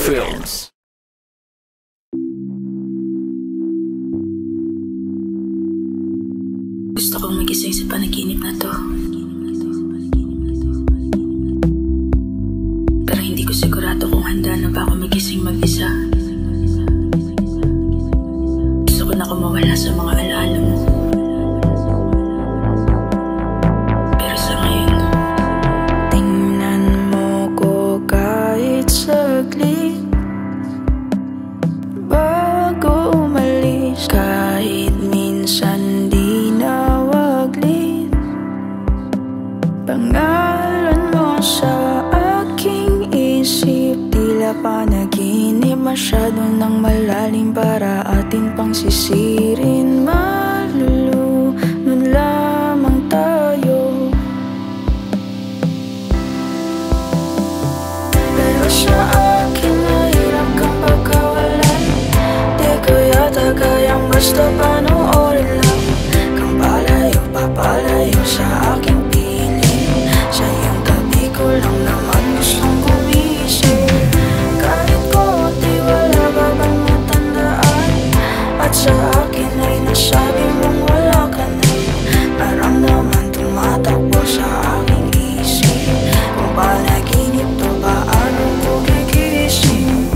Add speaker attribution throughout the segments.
Speaker 1: Films.
Speaker 2: Gusto kong magising sa panaginip na to, pero hindi ko sigurado kung handa na ba ako magising mag-isa. Gusto ko na kumawala sa mga alaala mo, pero sa ngayon, tingnan mo ko kahit saglit bago umalis. Kahit minsan di na waglit, pangalan mo sa aking isip. Tila panaginip, masyado nang malalim para atin pang sisirin. Malulunod lamang tayo, pero sa akin mahirap kang pagkawalan. Di ko yata kayang basta panoorin lang kang palayo, papalayo sa aking piling. Sa iyong tabi ko lang naman gustong gumising. Kahit konti, wala ba bang matandaan? At sa akin ay nasabi mong wala ka na. Naramdaman tumatakbo sa aking isip. Kung panaginip to, paano ko gigising?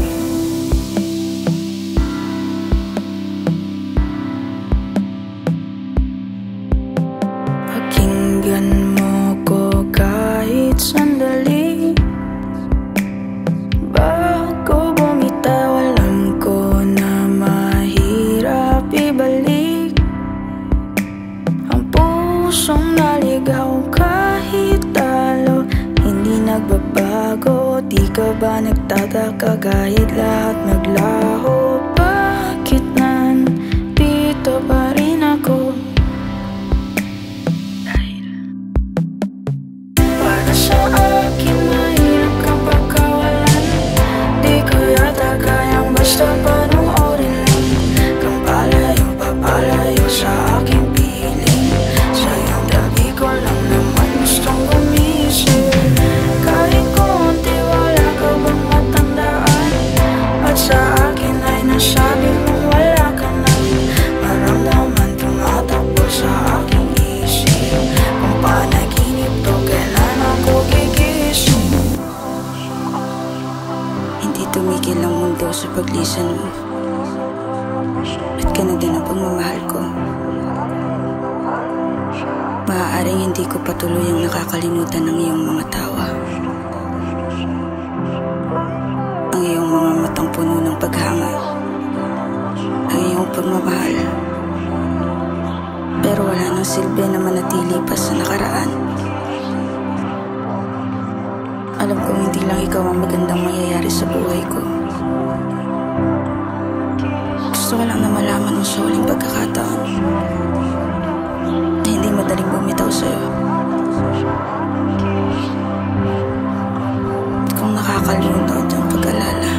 Speaker 2: Pakinggan mo ko kahit sandali bago bumitaw. Alam ko na mahirap ibalik ang pusong naligaw kahit talo. Hindi nagbabago, di ka ba nagtataka kahit lahat naglaho? Bakit nandito pa rin ako? Para sa akin mahirap kang pagkawalan. Di ko yata kayang basta panoorin lang kang palayo, papalayo sa aking piling. Sa iyong tabi ko lang naman gustong gumising. Kahit konti, wala ka bang matandaan? At sa akin ay nasabi mong wala ka na. Maramdaman tumatakbo sa aking isip. Kung panaginip to, kailan ako gigising? Hindi tumigil ang mundo sa paglisan mo, at ka na din ang pagmamahal ko. Maaaring hindi ko patuloy ang nakakalimutan ng iyong mga tawa, ang iyong mga matang puno ng paghanga, ang iyong pagmamahal. Pero wala nang silbi na manatili pa sa nakaraan. Alam kong hindi lang ikaw ang magandang mangyayari sa buhay ko. Gusto ko lang na malaman mo sa huling pagkakataon na hindi madaling bumitaw sa'yo. At kung nakakalunod ang pag-alala,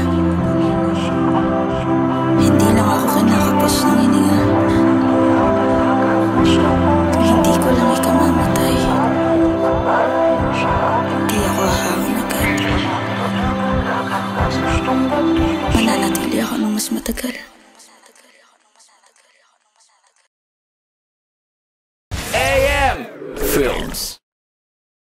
Speaker 2: hindi lang ako kinakapos ng hininga. Kung hindi ko lang ikamamatay, di ako hahaon agad. Mananatili ako ng mas matagal.